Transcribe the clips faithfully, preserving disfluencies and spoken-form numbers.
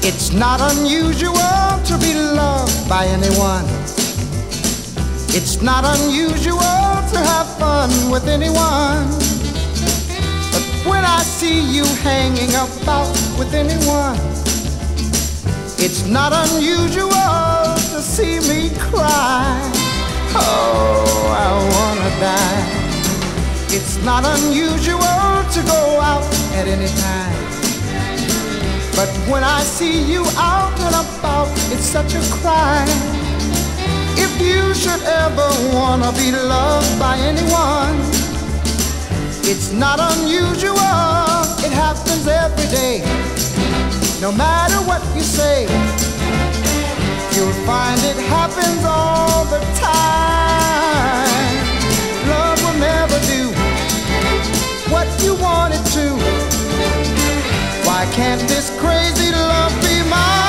It's not unusual to be loved by anyone. It's not unusual to have fun with anyone. But when I see you hanging about with anyone, it's not unusual to see me cry. Oh, I wanna die. It's not unusual to go out at any time. But when I see you out and about, it's such a crime. If you should ever wanna be loved by anyone, it's not unusual, it happens every day. No matter what you say, you'll find it happens all the time. Love will never do what you want it to. Why can't this crazy love be mine?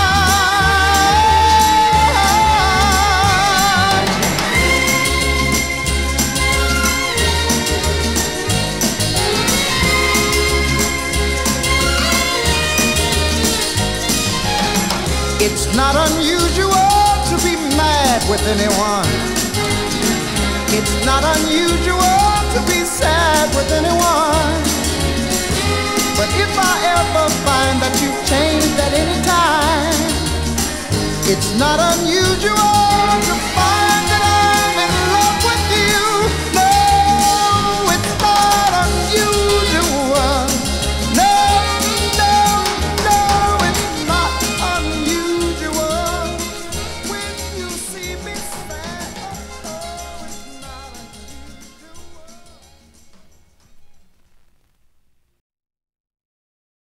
It's not unusual to be mad with anyone. It's not unusual to be sad with anyone. But if I ever find that you've changed at any time, it's not unusual to find